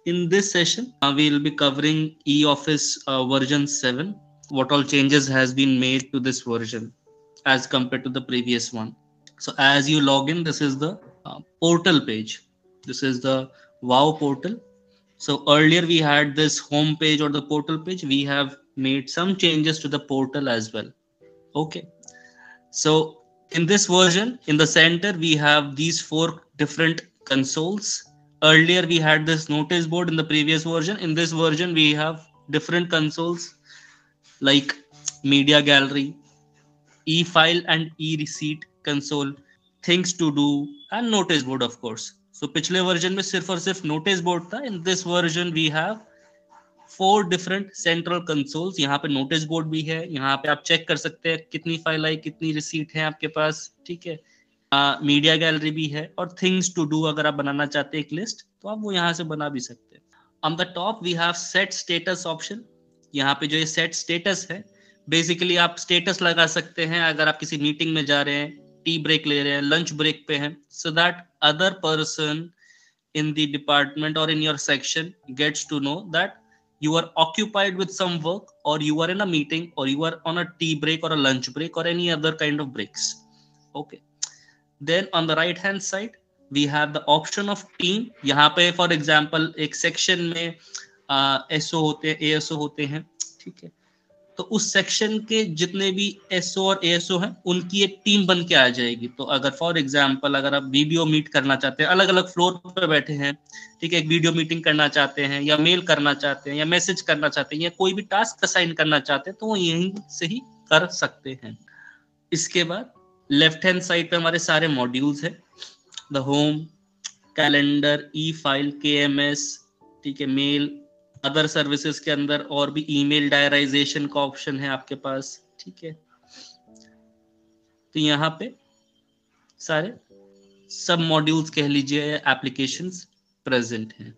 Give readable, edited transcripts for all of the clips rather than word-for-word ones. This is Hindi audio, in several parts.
In this session, we will be covering eOffice version 7. What all changes has been made to this version as compared to the previous one. So as you log in, this is the portal page. This is the Wow portal. So earlier we had this home page or the portal page. We have made some changes to the portal as well. Okay. So in this version, in the center, we have these four different consoles. Earlier, we had this notice board in the previous version. In this version, we have different consoles like media gallery, e-file and e-receipt console, things to do, and notice board, of course. So पिछले वर्जन में सिर्फ और सिर्फ नोटिस बोर्ड था. In this version, we have 4 different central consoles. यहाँ पे नोटिस बोर्ड भी है. यहाँ पे आप चेक कर सकते हैं कितनी फाइल आई, कितनी रिसीट है आपके पास. ठीक है. मीडिया गैलरी भी है और थिंग्स टू डू. अगर आप बनाना चाहते हैं एक लिस्ट तो आप वो यहाँ से बना भी सकते हैं. On the top we have set status option. यहाँ पे जो ये सेट स्टेटस है, बेसिकली आप स्टेटस लगा सकते हैं अगर आप किसी मीटिंग में जा रहे हैं, टी ब्रेक ले रहे हैं, लंच ब्रेक पे हैं, so that other person in the department or in your section gets to know that you are occupied with some work, or you are in a meeting, or you are on a tea break or a lunch break or any other kind of breaks. Okay. Then on the right hand side we have the option of team. यहाँ पे for example एक section में SO होते हैं, ASO होते हैं. ठीक है. तो उस सेक्शन के जितने भी एसओ और एएसओ हैं उनकी एक टीम बन के आ जाएगी. तो अगर फॉर एग्जांपल अगर आप वीडियो मीट करना चाहते हैं, अलग अलग फ्लोर पे बैठे हैं, ठीक है, एक वीडियो मीटिंग करना चाहते हैं या मेल करना चाहते हैं या मैसेज करना चाहते हैं या कोई भी टास्क असाइन करना चाहते हैं, तो वो यहीं से ही कर सकते हैं. इसके बाद लेफ्ट हैंड साइड पे हमारे सारे मॉड्यूल्स है. The home, calendar, E file, KMS, ठीक है, मेल, अदर सर्विसेज के अंदर और भी ईमेल डायराइजेशन का ऑप्शन है आपके पास. ठीक है. तो यहाँ पे सारे सब मॉड्यूल्स कह लीजिए, एप्लीकेशंस प्रेजेंट हैं.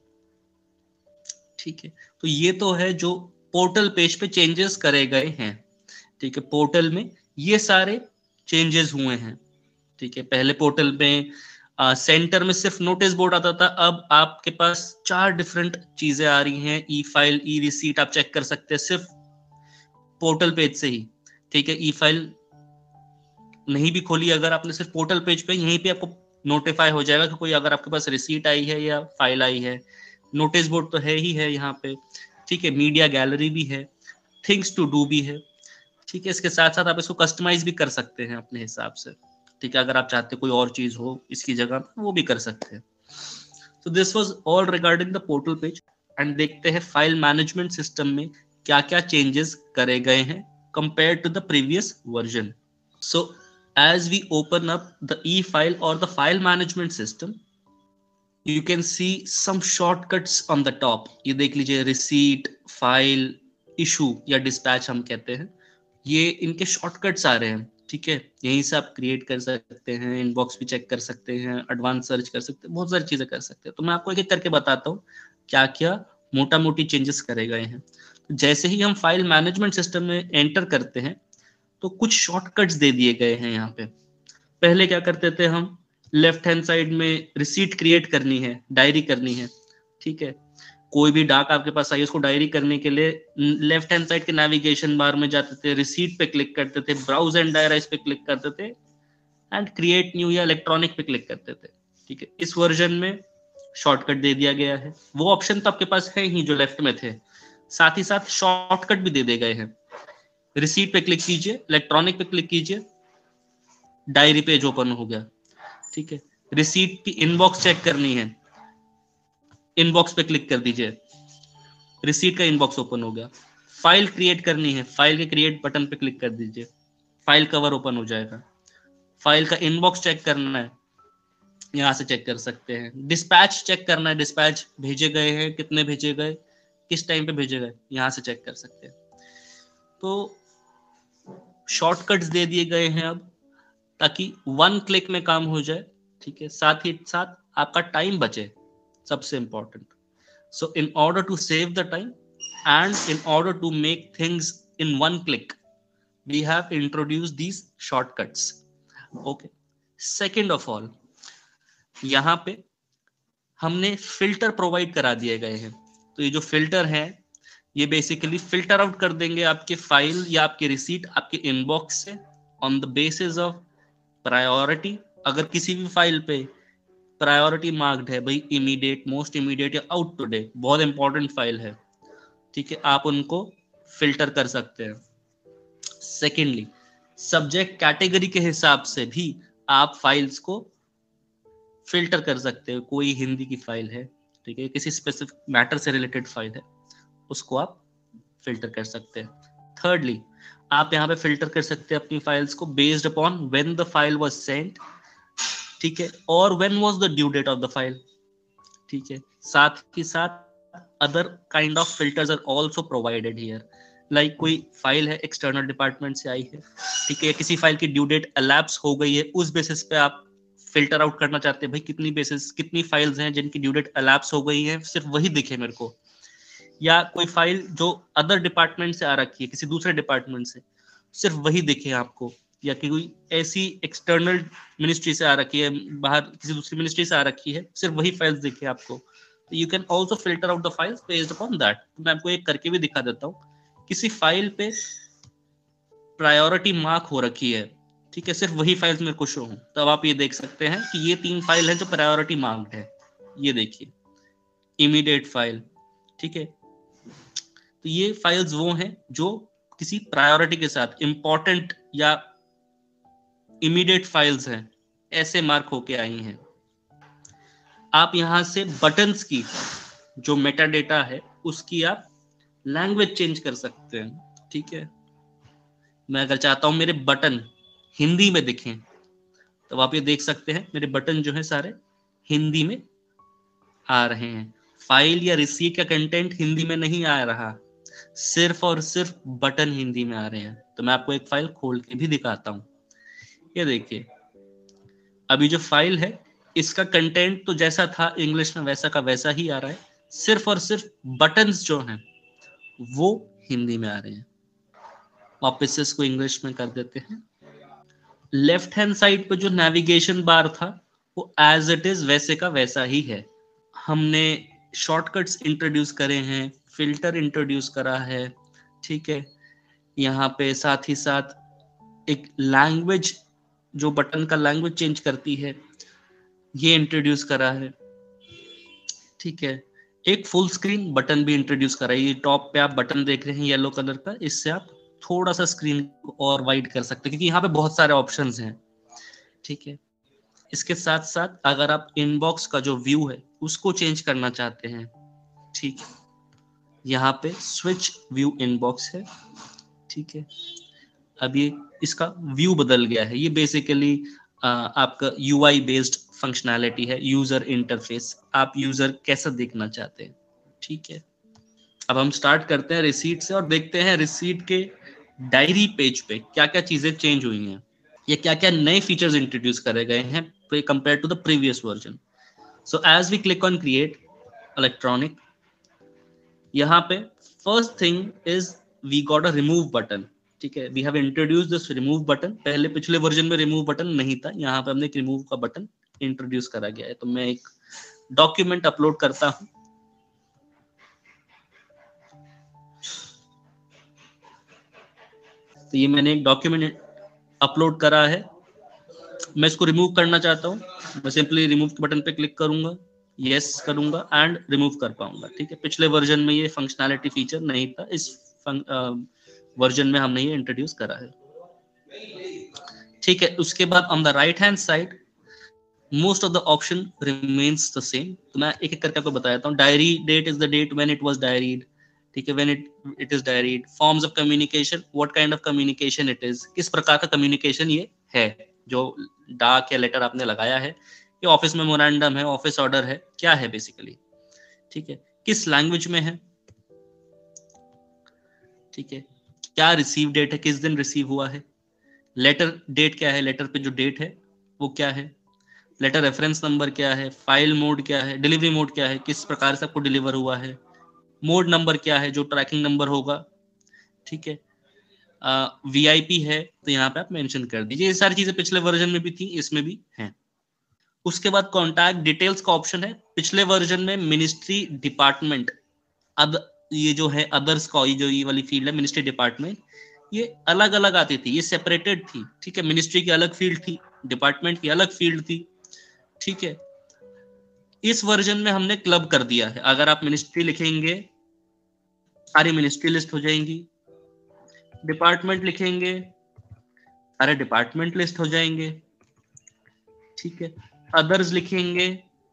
ठीक है. तो ये तो है जो पोर्टल पेज पे चेंजेस करे गए हैं. ठीक है. पोर्टल में ये सारे चेंजेस हुए हैं. ठीक है. पहले पोर्टल में सेंटर में सिर्फ नोटिस बोर्ड आता था. अब आपके पास 4 डिफरेंट चीजें आ रही हैं. ई फाइल, ई रिसीट आप चेक कर सकते हैं सिर्फ पोर्टल पेज से ही. ठीक है. ई फाइल नहीं भी खोली अगर आपने, सिर्फ पोर्टल पेज पे यहीं पे आपको नोटिफाई हो जाएगा कि कोई अगर आपके पास रिसीट आई है या फाइल आई है. नोटिस बोर्ड तो है ही है यहाँ पे. ठीक है. मीडिया गैलरी भी है, थिंग्स टू डू भी है. ठीक है. इसके साथ साथ आप इसको कस्टमाइज भी कर सकते हैं अपने हिसाब से. ठीक है. अगर आप चाहते कोई और चीज हो इसकी जगह वो भी कर सकते हैं. तो this was all regarding the portal page. And देखते हैं फाइल मैनेजमेंट सिस्टम में क्या क्या चेंजेस करे गए हैं compare to the previous version. So as we open up the E file और the file management system, you can see some shortcuts on the top. ये देख लीजिए, रिसीट, फाइल, इशू या डिस्पैच हम कहते हैं, ये इनके शॉर्टकट्स आ रहे हैं. ठीक है. यहीं से आप क्रिएट कर सकते हैं, इनबॉक्स भी चेक कर सकते हैं, एडवांस सर्च कर सकते हैं, बहुत सारी चीजें कर सकते हैं. तो मैं आपको एक एक करके बताता हूँ क्या क्या मोटा मोटी चेंजेस करे गए हैं. तो जैसे ही हम फाइल मैनेजमेंट सिस्टम में एंटर करते हैं तो कुछ शॉर्टकट्स दे दिए गए हैं यहाँ पे. पहले क्या करते थे हम, लेफ्ट हैंड साइड में रिसीट क्रिएट करनी है, डायरी करनी है. ठीक है. कोई भी डाक आपके पास आई, उसको डायरी करने के लिए लेफ्ट हैंड साइड के नेविगेशन बार में जाते थे, रिसीट पे क्लिक करते थे, ब्राउज एंड डायराइज पे क्लिक करते थे, एंड क्रिएट न्यू या इलेक्ट्रॉनिक पे क्लिक करते थे. ठीक है. इस वर्जन में शॉर्टकट दे दिया गया है. वो ऑप्शन तो आपके पास है ही जो लेफ्ट में थे, साथ ही साथ शॉर्टकट भी दे दिए गए हैं. रिसीट पे क्लिक कीजिए, इलेक्ट्रॉनिक पे क्लिक कीजिए, डायरी पेज ओपन हो गया. ठीक है. रिसीट की इनबॉक्स चेक करनी है, इनबॉक्स पे क्लिक कर दीजिए, रिसीट का इनबॉक्स ओपन हो गया. फाइल क्रिएट करनी है, फाइल के क्रिएट बटन पे क्लिक कर दीजिए, फाइल कवर ओपन हो जाएगा. फाइल का इनबॉक्स चेक करना है, यहां से चेक कर सकते हैं. डिस्पैच चेक करना है, डिस्पैच भेजे गए हैं, कितने भेजे गए, किस टाइम पे भेजे गए, यहां से चेक कर सकते हैं. तो शॉर्टकट्स दे दिए गए हैं अब, ताकि 1 क्लिक में काम हो जाए. ठीक है. साथ ही साथ आपका टाइम बचे, सबसे important. So in order to save the time and in order to make things in 1 click, we have introduced these shortcuts. Okay. Second of all, यहाँ पे हमने फिल्टर प्रोवाइड करा दिए गए हैं। तो ये जो फिल्टर है ये बेसिकली फिल्टर आउट कर देंगे आपके फाइल या आपके रिसीट आपके इनबॉक्स से on the basis of priority. अगर किसी भी फाइल पे प्रायोरिटी मार्क्ड है भाई इमीडिएट, मोस्ट इमीडिएट या आउट टुडे, बहुत इंपॉर्टेंट फाइल है, ठीक है, आप उनको फिल्टर कर सकते हैं। सेकेंडली, सब्जेक्ट कैटेगरी के हिसाब से भी आप फाइल्स को फिल्टर कर सकते हो। कोई हिंदी की फाइल है, ठीक है, किसी स्पेसिफिक मैटर से रिलेटेड फाइल है, उसको आप फिल्टर कर सकते हैं। थर्डली, आप यहाँ पे फिल्टर कर सकते हैं अपनी फाइल्स को based upon when the file was sent, ठीक है, और when was the due date of the file, ठीक है। साथ ही साथ other kind of filters are also provided here. Like कोई फाइल है एक्सटर्नल डिपार्टमेंट से आई है, ठीक है, किसी फाइल की ड्यू डेट एलैप्स हो गई है, उस बेसिस पे आप फिल्टर आउट करना चाहते हैं भाई कितनी फाइल्स हैं जिनकी ड्यू डेट एलैप्स हो गई है, सिर्फ वही दिखे मेरे को। या कोई फाइल जो अदर डिपार्टमेंट से आ रखी है, किसी दूसरे डिपार्टमेंट से, सिर्फ वही दिखे आपको। या कि कोई ऐसी एक्सटर्नल मिनिस्ट्री से आ रखी है, बाहर किसी दूसरी मिनिस्ट्री से आ रखी है, सिर्फ वही फाइल्स दिखे आपको। You can also filter out the files based upon that. मैं आपको एक करके भी दिखा देता हूँ। किसी फाइल पे प्रायोरिटी मार्क हो रखी है, ठीक है, सिर्फ वही फाइल्स मेरे को शो हो, तब आप ये देख सकते हैं कि ये 3 फाइल है जो प्रायोरिटी मार्क्ड है। ये देखिए, इमीडिएट फाइल, ठीक है। तो ये फाइल्स वो हैं जो किसी प्रायोरिटी के साथ इंपॉर्टेंट या इमीडिएट फाइल्स हैं, ऐसे मार्क होके आई हैं। आप यहां से बटन्स की जो मेटा डेटा है उसकी आप लैंग्वेज चेंज कर सकते हैं, ठीक है। मैं अगर चाहता हूं मेरे बटन हिंदी में दिखें, तो आप ये देख सकते हैं मेरे बटन जो है सारे हिंदी में आ रहे हैं। फाइल या रिसीट का कंटेंट हिंदी में नहीं आ रहा, सिर्फ और सिर्फ बटन हिंदी में आ रहे हैं। तो मैं आपको एक फाइल खोल के भी दिखाता हूं। ये देखिए, अभी जो फाइल है इसका कंटेंट तो जैसा था इंग्लिश में वैसा का वैसा ही आ रहा है, सिर्फ और सिर्फ बटन्स जो हैं वो हिंदी में आ रहे हैं। वापस से इसको इंग्लिश में कर देते हैं। लेफ्ट हैंड साइड पे जो नेविगेशन बार था वो एज इट इज वैसे का वैसा ही है। हमने शॉर्टकट्स इंट्रोड्यूस करे हैं, फिल्टर इंट्रोड्यूस करा है, ठीक है। यहाँ पे साथ ही साथ एक लैंग्वेज, जो बटन का लैंग्वेज चेंज करती है, ये इंट्रोड्यूस करा है, ठीक है। एक फुल स्क्रीन बटन भी इंट्रोड्यूस करा है। ये टॉप पे आप बटन देख रहे हैं येलो कलर का, इससे आप थोड़ा सा स्क्रीन को और वाइड कर सकते हैं क्योंकि यहाँ पे बहुत सारे ऑप्शंस हैं, ठीक है। इसके साथ साथ अगर आप इनबॉक्स का जो व्यू है उसको चेंज करना चाहते हैं, ठीक है, यहाँ पे स्विच व्यू इनबॉक्स है, ठीक है। अब ये इसका व्यू बदल गया है। ये बेसिकली आपका यूआई बेस्ड फंक्शनैलिटी है, यूजर इंटरफेस। आप यूजर कैसा देखना चाहते हैं, ठीक है। अब हम स्टार्ट करते हैं रिसीट से और देखते हैं रिसीट के डायरी पेज पे क्या क्या चीजें चेंज हुई हैं, या क्या क्या नए फीचर्स इंट्रोड्यूस करे गए हैं compare to the previous version. So as we click on create electronic, यहाँ पे first thing is we got a remove button, ठीक है। We have introduce this remove button. पहले पिछले वर्जन में रिमूव बटन नहीं था, यहाँ पे हमने एक रिमूव का बटन इंट्रोड्यूस करा गया है। तो मैं एक डॉक्यूमेंट अपलोड करता हूं। तो ये मैंने एक डॉक्यूमेंट अपलोड करा है, मैं इसको रिमूव करना चाहता हूं। मैं सिंपली रिमूव के बटन पे क्लिक करूंगा, यस करूंगा एंड रिमूव कर पाऊंगा, ठीक है। पिछले वर्जन में ये फंक्शनैलिटी फीचर नहीं था, इस वर्जन में हमने ये इंट्रोड्यूस करा है, ठीक है। उसके बाद on the right hand side most of the option remains the same. तो मैं एक एक करके आपको बताता हूँ। Diary date is the date when it was diaried, ठीक है, when it is diaried. Forms of communication, what kind of communication it is, किस प्रकार का कम्युनिकेशन ये है, जो डाक या लेटर आपने लगाया है, ये ऑफिस मेमोरेंडम है, ऑफिस ऑर्डर है, क्या है बेसिकली, ठीक है। किस लैंग्वेज में है, ठीक है। क्या रिसीव डेट है, किस दिन रिसीव हुआ है। लेटर डेट क्या है, लेटर पे जो डेट है वो क्या है। लेटर रेफरेंस नंबर क्या है, फाइल मोड क्या है, डिलीवरी मोड क्या है, किस प्रकार से आपको डिलीवर हुआ है। मोड नंबर क्या है, जो ट्रैकिंग नंबर होगा, ठीक है। वीआईपी है तो यहाँ पे आप मेंशन कर दीजिए। ये सारी चीजें पिछले वर्जन में भी थी, इसमें भी हैं। उसके बाद कॉन्टैक्ट डिटेल्स का ऑप्शन है। पिछले वर्जन में मिनिस्ट्री डिपार्टमेंट, अब ये जो है अदर्स का, जो ये वाली फील्ड है मिनिस्ट्री डिपार्टमेंट, ये अलग अलग आती थी, ये सेपरेटेड थी, ठीक है। मिनिस्ट्री की अलग फील्ड थी, डिपार्टमेंट की अलग फील्ड थी, ठीक है। इस वर्जन में हमने क्लब कर दिया है। अगर आप मिनिस्ट्री लिखेंगे सारी मिनिस्ट्री लिस्ट हो जाएंगी, डिपार्टमेंट लिखेंगे सारे डिपार्टमेंट लिस्ट हो जाएंगे, ठीक है। अदर्स लिखेंगे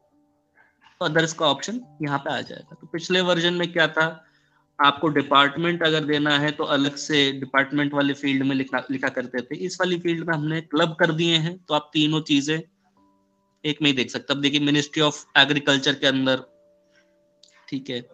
तो अदर्स का ऑप्शन यहाँ पे आ जाएगा। तो पिछले वर्जन में क्या था, आपको डिपार्टमेंट अगर देना है तो अलग से डिपार्टमेंट वाले फील्ड में लिखा करते थे। इस वाली फील्ड में हमने क्लब कर दिए हैं, तो आप तीनों चीजें एक में ही देख सकते। अब देखिए मिनिस्ट्री ऑफ एग्रीकल्चर के अंदर, ठीक है,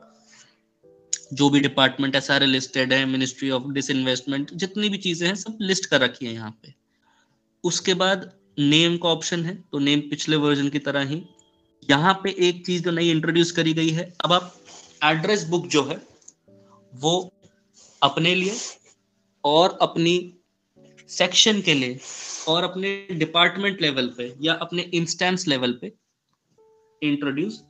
जो भी डिपार्टमेंट है सारे लिस्टेड है। मिनिस्ट्री ऑफ डिसइन्वेस्टमेंट, जितनी भी चीजें हैं सब लिस्ट कर रखी है यहाँ पे। उसके बाद नेम का ऑप्शन है, तो नेम पिछले वर्जन की तरह ही। यहाँ पे एक चीज जो नई इंट्रोड्यूस करी गई है, अब आप एड्रेस बुक जो है वो अपने लिए और अपनी सेक्शन के लिए और अपने डिपार्टमेंट लेवल पे या अपने इंस्टेंस लेवल पे इंट्रोड्यूस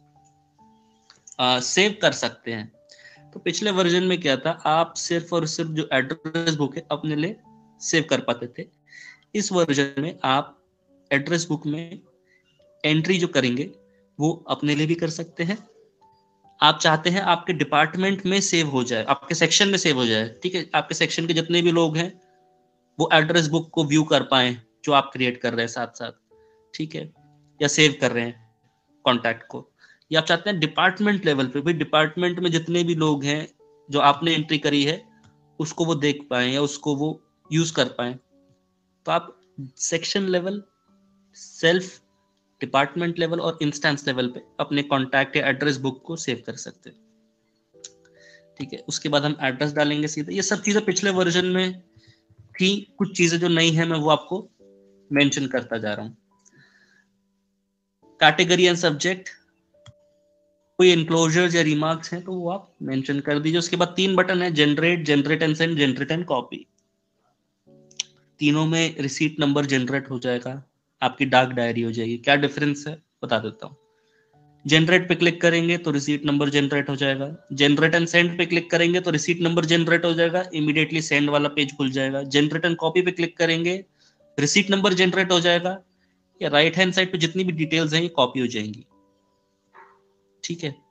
सेव कर सकते हैं। तो पिछले वर्जन में क्या था, आप सिर्फ और सिर्फ जो एड्रेस बुक है अपने लिए सेव कर पाते थे। इस वर्जन में आप एड्रेस बुक में एंट्री जो करेंगे वो अपने लिए भी कर सकते हैं। आप चाहते हैं आपके डिपार्टमेंट में सेव हो जाए, आपके सेक्शन में सेव हो जाए, ठीक है, आपके सेक्शन के जितने भी लोग हैं वो एड्रेस बुक को व्यू कर पाए जो आप क्रिएट कर रहे हैं साथ साथ, ठीक है, या सेव कर रहे हैं कॉन्टैक्ट को। या आप चाहते हैं डिपार्टमेंट लेवल पे भी डिपार्टमेंट में जितने भी लोग हैं जो आपने एंट्री करी है उसको वो देख पाए या उसको वो यूज कर पाए। तो आप section level, self, department level और इंस्टेंस लेवल पे अपने कॉन्टैक्ट या एड्रेस बुक को सेव कर सकते हैं, ठीक है। उसके बाद हम एड्रेस डालेंगे सीधे। ये सब चीजें पिछले वर्जन में थी, कुछ चीजें जो नई है मैं वो आपको मेंशन करता जा रहा हूँ। कैटेगरी एंड सब्जेक्ट, कोई एनक्लोजर्स या रिमार्क्स हैं तो वो आप मेंशन कर दीजिए। उसके बाद 3 बटन है, generate, generate and send, generate and copy. तीनों में रिसीट नंबर जनरेट हो जाएगा, आपकी डार्क डायरी हो जाएगी। क्या डिफरेंस है बता देता हूँ। जनरेट पे क्लिक करेंगे तो रिसीट नंबर जनरेट हो जाएगा। जनरेट एंड सेंड पे क्लिक करेंगे तो रिसीट नंबर जनरेट हो जाएगा, इमीडिएटली सेंड वाला पेज खुल जाएगा। जनरेट एंड कॉपी पे क्लिक करेंगे, रिसीट नंबर जनरेट हो जाएगा, या राइट हैंड साइड पे जितनी भी डिटेल्स हैं ये कॉपी हो जाएंगी, ठीक है।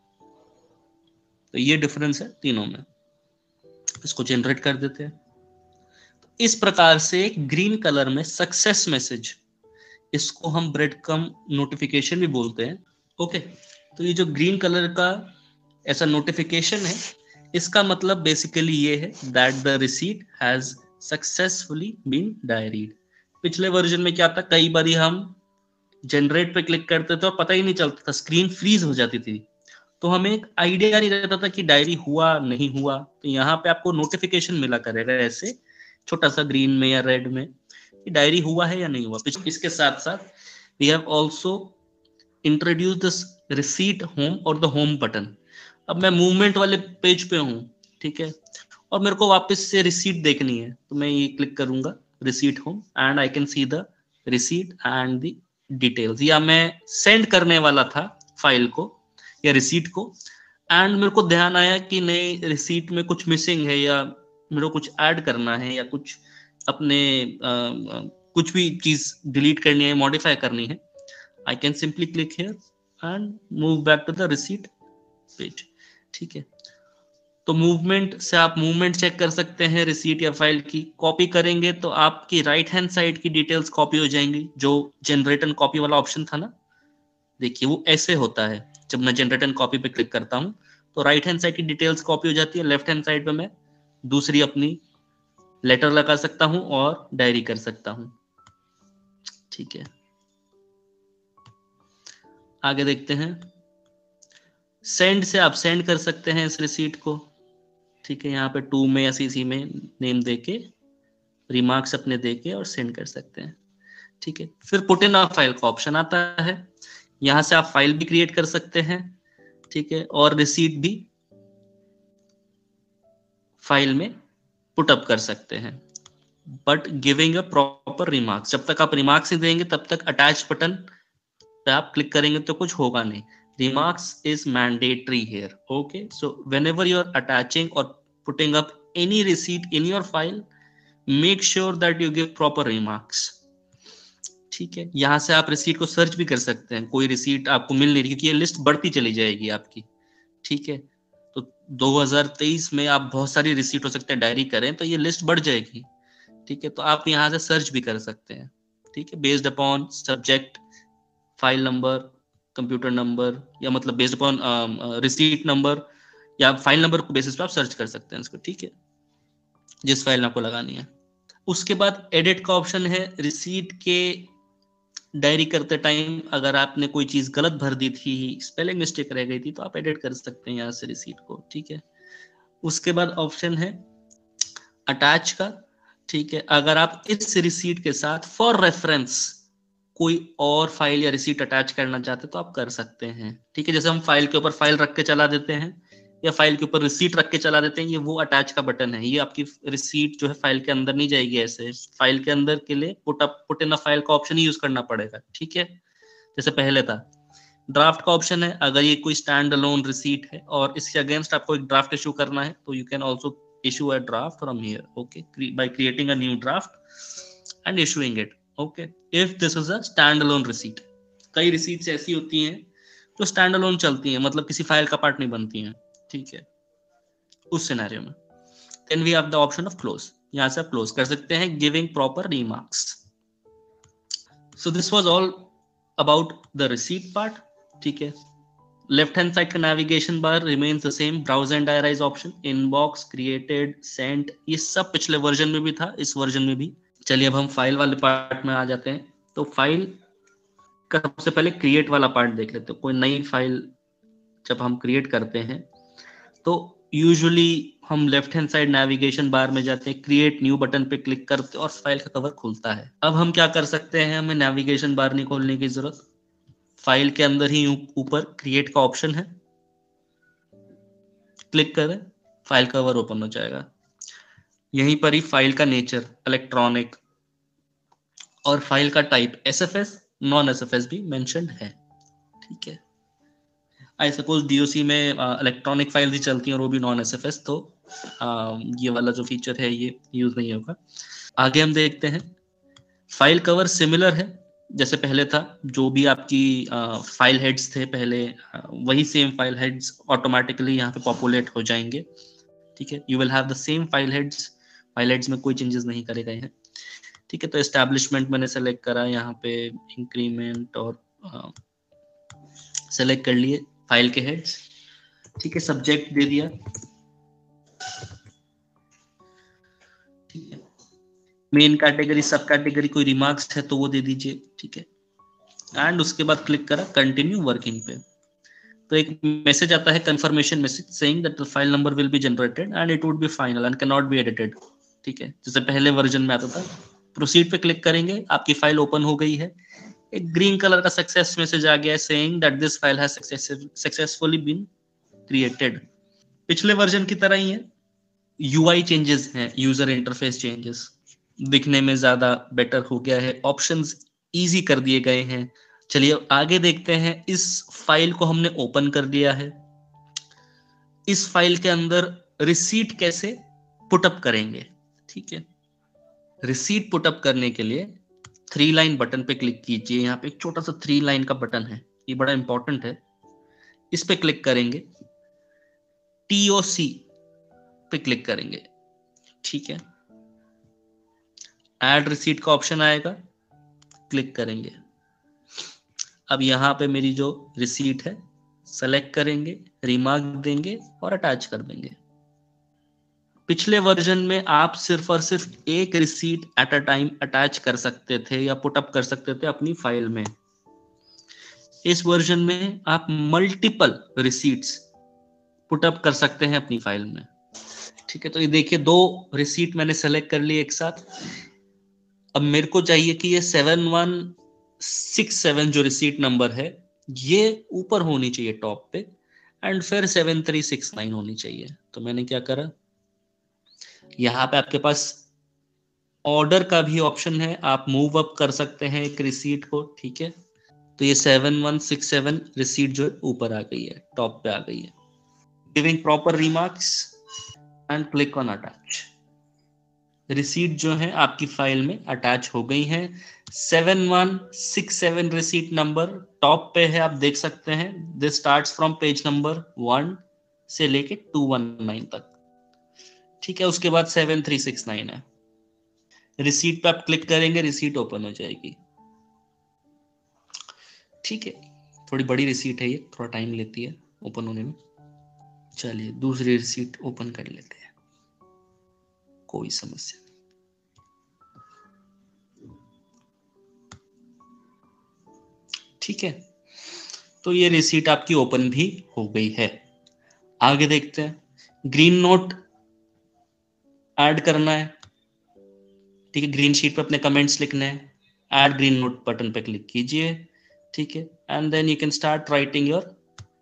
तो ये डिफरेंस है तीनों में। इसको जनरेट कर देते हैं। इस प्रकार से ग्रीन कलर में सक्सेस मैसेज, इसको हम ब्रेड कम नोटिफिकेशन भी बोलते हैं, ओके। तो ये जो ग्रीन कलर का ऐसा नोटिफिकेशन है, इसका मतलब बेसिकली ये है that the receipt has successfully been diaried. पिछले वर्जन में क्या था, कई बार हम जनरेट पे क्लिक करते थे और पता ही नहीं चलता था, स्क्रीन फ्रीज हो जाती थी, तो हमें एक आइडिया नहीं रहता था कि डायरी हुआ नहीं हुआ। तो यहाँ पे आपको नोटिफिकेशन मिला करेगा ऐसे छोटा सा ग्रीन में या रेड में कि डायरी हुआ है या नहीं हुआ। इसके साथ साथ we have also introduce this receipt home और द होम बटन। अब मैं मूवमेंट वाले पेज पे हूँ, ठीक है, और मेरे को वापस से रिसीट देखनी है, तो मैं ये क्लिक करूंगा receipt home and I can see the receipt and the details. या मैं सेंड करने वाला था फाइल को या रिसीट को, एंड मेरे को ध्यान आया कि नहीं रिसीट में कुछ मिसिंग है या मेरे को कुछ ऐड करना है या कुछ अपने कुछ भी चीज डिलीट करनी है, मॉडिफाई करनी है, I can simply click here and move back to the receipt page, ठीक है। तो मूवमेंट से आप मूवमेंट चेक कर सकते हैं रिसीट या फाइल की। कॉपी करेंगे तो आपकी राइट हैंड साइड की डिटेल्स कॉपी हो जाएंगी, जो जनरेट एंड कॉपी वाला ऑप्शन था ना, देखिए वो ऐसे होता है। जब मैं जनरेट एंड कॉपी पे क्लिक करता हूँ तो राइट हैंड साइड की डिटेल्स कॉपी हो जाती है, लेफ्ट हैंड साइड पे मैं दूसरी अपनी लेटर लगा सकता हूँ और डायरी कर सकता हूँ, ठीक है। आगे देखते हैं। सेंड से आप सेंड कर सकते हैं इस रिसीट को, ठीक है, यहाँ पे टू में या सीसी में नेम देके रिमार्क्स अपने देके और सेंड कर सकते हैं, ठीक है। फिर पुट इन अ फाइल का ऑप्शन आता है, यहाँ से आप फाइल भी क्रिएट कर सकते हैं, ठीक है, और रिसीट भी फाइल में पुट अप कर सकते हैं, but giving a proper remarks. जब तक आप रिमार्क्स नहीं देंगे तब तक अटैच बटन पे आप क्लिक करेंगे तो कुछ होगा नहीं. Remarks is mandatory here. Okay, so whenever you are attaching or putting up any receipt in your file, make sure that you give proper remarks. ठीक है, यहाँ से आप रिसीट को सर्च भी कर सकते हैं. कोई रिसीट आपको मिल नहीं रही क्योंकि ये लिस्ट बढ़ती चली जाएगी आपकी. ठीक है, तो 2023 में आप बहुत सारी रिसीट हो सकते हैं डायरी करें तो ये लिस्ट बढ़ जाएगी. ठीक है, तो आप यहाँ से सर्च भी कर सकते हैं. ठीक है, based upon subject, file number, computer number, या मतलब बेस्ड अपॉन रिसीट नंबर या फाइल नंबर को बेसिस पे आप सर्च कर सकते हैं इसको. ठीक है, जिस फाइल में आपको लगानी है. उसके बाद एडिट का ऑप्शन है. रिसीट के डायरी करते टाइम अगर आपने कोई चीज गलत भर दी थी, स्पेलिंग मिस्टेक रह गई थी, तो आप एडिट कर सकते हैं यहाँ से रिसीट को. ठीक है, उसके बाद ऑप्शन है अटैच का. ठीक है, अगर आप इस रिसीट के साथ फॉर रेफरेंस कोई और फाइल या रिसीट अटैच करना चाहते तो आप कर सकते हैं. ठीक है, जैसे हम फाइल के ऊपर फाइल रख के चला देते हैं या फाइल के ऊपर रिसीट रख के चला देते हैं, ये वो अटैच का बटन है. ये आपकी रिसीट जो है फाइल के अंदर नहीं जाएगी. ऐसे फाइल के अंदर के लिए पुट इन अ फाइल का ऑप्शन ही यूज करना पड़ेगा. ठीक है, जैसे पहले था. ड्राफ्ट का ऑप्शन है. अगर ये कोई स्टैंड अलोन रिसीट है और इसके अगेंस्ट आपको एक ड्राफ्ट इशू करना है तो you can also issue a draft from here. Okay, by creating a new draft and issuing it. Okay, if this is a standalone receipt. कई receipts ऐसी होती हैं जो standalone चलती हैं, मतलब किसी फाइल का पार्ट नहीं बनती हैं. ठीक है, उस सिनेरियो में then we have the option of close. यहाँ से आप क्लोज कर सकते हैं, giving proper remarks. So this was all about the receipt part. ठीक है, लेफ्ट हैंड साइड का navigation bar remains the same. Browse and diarise option, inbox, created, sent, ये सब पिछले वर्जन में भी था, इस वर्जन में भी. चलिए अब हम फाइल वाले पार्ट में आ जाते हैं. तो फाइल का सबसे पहले क्रिएट वाला पार्ट देख लेते हैं. कोई नई फाइल जब हम क्रिएट करते हैं तो यूजुअली हम left hand side navigation bar में जाते हैं, क्रिएट न्यू बटन पे क्लिक करते हैं और फाइल का कवर खुलता है. अब हम क्या कर सकते हैं, हमें नेविगेशन बार नहीं खोलने की जरूरत. फाइल के अंदर ही ऊपर क्रिएट का ऑप्शन है, क्लिक करें, फाइल कवर ओपन हो जाएगा. यहीं पर ही फाइल का नेचर इलेक्ट्रॉनिक और फाइल का टाइप एसएफएस, नॉन एसएफएस भी मेंशन्ड है. ठीक है, आई सपोज डीओसी में इलेक्ट्रॉनिक फाइल ही चलती हैं और वो भी नॉन एसएफएस, तो ये वाला जो फीचर है ये यूज नहीं होगा. आगे हम देखते हैं. फाइल कवर सिमिलर है जैसे पहले था. जो भी आपकी फाइल हेड्स थे पहले, वही सेम फाइल हेड्स ऑटोमेटिकली यहाँ पे पॉपुलेट हो जाएंगे. ठीक है, you will have the same file heads. File heads में कोई चेंजेस नहीं करे गए हैं. ठीक है, तो एस्टैब्लिशमेंट मैंने सेलेक्ट करा, यहाँ पे इंक्रीमेंट और सेलेक्ट कर लिए फाइल के हेड्स. ठीक है, सब्जेक्ट दे दिया. ठीक है, मेन कैटेगरी, सब कैटेगरी, कोई रिमार्क्स है तो वो दे दीजिए. ठीक है, एंड उसके बाद क्लिक करा कंटिन्यू वर्किंग पे. तो एक मैसेज आता है, confirmation message, saying that the file number will be generated and it would be final and can not be edited. ठीक है, जैसे पहले वर्जन में आता था. प्रोसीड पे क्लिक करेंगे, आपकी फाइल ओपन हो गई है. एक ग्रीन कलर का सक्सेस मैसेज आ गया है, saying that this file has successfully been created. पिछले वर्जन की तरह ही है. यूआई चेंजेस हैं, यूजर इंटरफेस चेंजेस, दिखने में ज्यादा बेटर हो गया है, ऑप्शंस इजी कर दिए गए हैं. चलिए आगे देखते हैं. इस फाइल को हमने ओपन कर लिया है. इस फाइल के अंदर रिसीट कैसे पुटअप करेंगे. ठीक है, रिसीट पुटअप करने के लिए 3 लाइन बटन पे क्लिक कीजिए. यहाँ पे एक छोटा सा 3 लाइन का बटन है, ये बड़ा इंपॉर्टेंट है. इस पे क्लिक करेंगे, टीओसी पे क्लिक करेंगे. ठीक है, ऐड रिसीट का ऑप्शन आएगा, क्लिक करेंगे. अब यहाँ पे मेरी जो रिसीट है सेलेक्ट करेंगे, रिमार्क देंगे और अटैच कर देंगे. पिछले वर्जन में आप सिर्फ और सिर्फ एक receipt at a time attach कर सकते थे या पुटअप कर सकते थे अपनी फाइल में. इस वर्जन में आप मल्टीपल रिसीट्स पुटअप कर सकते हैं अपनी फाइल में. ठीक है, तो ये देखिए 2 रिसीट मैंने सेलेक्ट कर ली एक साथ. अब मेरे को चाहिए कि ये 7167 जो रिसीट नंबर है ये ऊपर होनी चाहिए टॉप पे, एंड फिर 7369 होनी चाहिए. तो मैंने क्या करा, यहाँ पे आपके पास ऑर्डर का भी ऑप्शन है, आप मूव अप कर सकते हैं एक रिसीट को. ठीक है, तो ये 7167 रिसीट जो है ऊपर आ गई है, टॉप पे आ गई है। Giving proper remarks and click on attach. Receipt जो है आपकी फाइल में अटैच हो गई है। 7167 रिसीट नंबर टॉप पे है, आप देख सकते हैं। This starts from page number 1 से लेके 219 तक, ठीक है। उसके बाद 7369 है। रिसीट पे आप क्लिक करेंगे, रिसीट ओपन हो जाएगी, ठीक है। थोड़ी बड़ी रिसीट है ये, थोड़ा टाइम लेती है ओपन होने में। चलिए दूसरी रिसीट ओपन कर लेते हैं, कोई समस्या नहीं। ठीक है, तो ये रिसीट आपकी ओपन भी हो गई है। आगे देखते हैं। ग्रीन नोट ऐड करना है, ठीक है। ग्रीन शीट पे अपने कमेंट्स लिखने हैं, ऐड ग्रीन नोट बटन पे क्लिक कीजिए, ठीक है। And then you can start writing your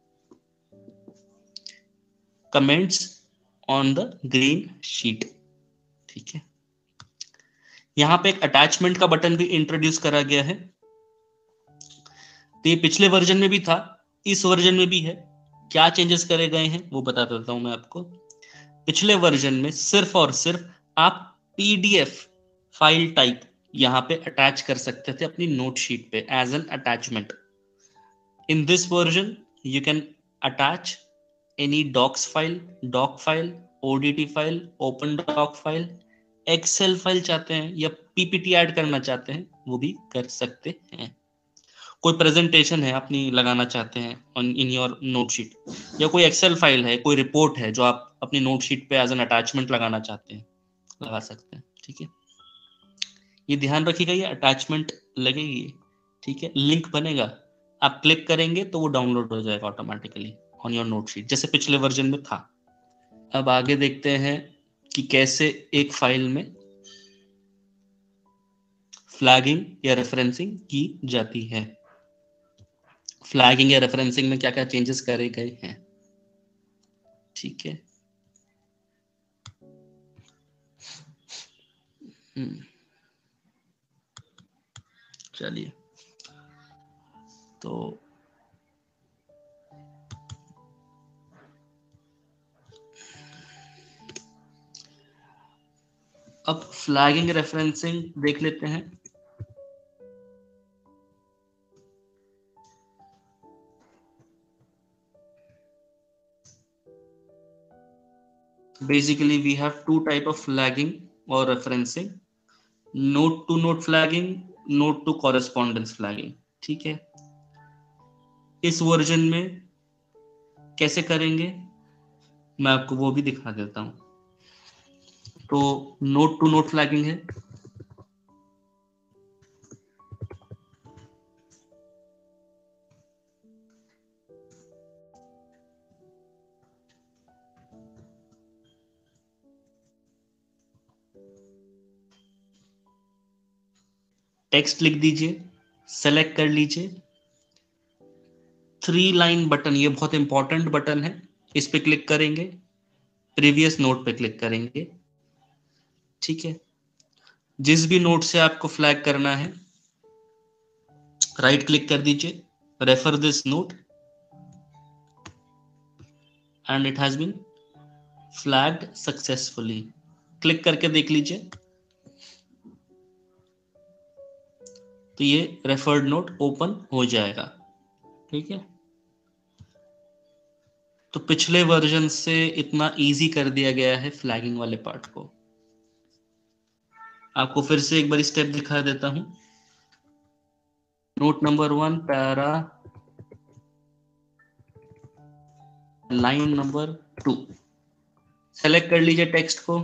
comments on the green sheet, ठीक है। यहां पे एक अटैचमेंट का बटन भी इंट्रोड्यूस करा गया है। तो ये पिछले वर्जन में भी था, इस वर्जन में भी है। क्या चेंजेस करे गए हैं वो बता देता हूं मैं आपको। पिछले वर्जन में सिर्फ और सिर्फ आप पीडीएफ फाइल टाइप यहां पे अटैच कर सकते थे अपनी नोट शीट पे as an attachment. In this version you can attach any docx file, doc file, ODT file, open doc file, Excel file चाहते हैं या पीपीटी ऐड करना चाहते हैं वो भी कर सकते हैं। कोई प्रेजेंटेशन है अपनी लगाना चाहते हैं इन योर नोट शीट, या कोई एक्सेल फाइल है, कोई रिपोर्ट है जो आप अपनी नोट शीट पे एज एन अटैचमेंट लगाना चाहते हैं, लगा सकते हैं, ठीक है। ये ध्यान रखिएगा, ये अटैचमेंट लगेगी, ठीक है। लिंक बनेगा, आप क्लिक करेंगे तो वो डाउनलोड हो जाएगा automatically on your note sheet, जैसे पिछले वर्जन में था। अब आगे देखते हैं कि कैसे एक फाइल में फ्लैगिंग या रेफरेंसिंग की जाती है। फ्लैगिंग या रेफरेंसिंग में क्या क्या चेंजेस करे गए हैं, ठीक है। चलिए, तो अब फ्लैगिंग रेफरेंसिंग देख लेते हैं। Basically we have two type of flagging or referencing: note to note flagging, note to correspondence flagging, ठीक है। इस वर्जन में कैसे करेंगे मैं आपको वो भी दिखा देता हूं। तो नोट टू नोट फ्लैगिंग है, टेक्स्ट लिख दीजिए, सेलेक्ट कर लीजिए, 3 लाइन बटन, ये बहुत इंपॉर्टेंट बटन है, इस पे क्लिक करेंगे, प्रीवियस नोट पे क्लिक करेंगे, ठीक है। जिस भी नोट से आपको फ्लैग करना है राइट क्लिक कर दीजिए, refer this note and it has been flagged successfully. Click करके देख लीजिए, तो ये रेफर्ड नोट ओपन हो जाएगा, ठीक है। तो पिछले वर्जन से इतना इजी कर दिया गया है फ्लैगिंग वाले पार्ट को। आपको फिर से एक बार स्टेप दिखा देता हूं। Note number 1 para line number 2, select कर लीजिए टेक्स्ट को,